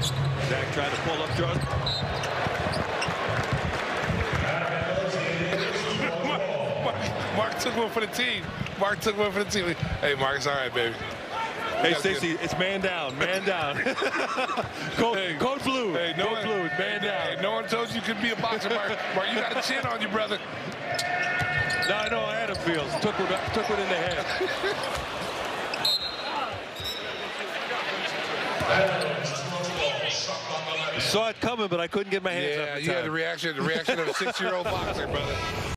Zach trying to pull up Jordan. Mark took one for the team. Mark took one for the team. Hey, Mark, it's all right, baby. Hey, Stacey, it's man down, man down. Code blue. Hey, code blue, man down. Hey, no one told you could be a boxer, Mark. Mark, you got a chin on you, brother. No, I know Adam feels. Took one in the head. I saw it coming, but I couldn't get my hands up in time. Yeah, the reaction of a 6-year-old boxer, brother.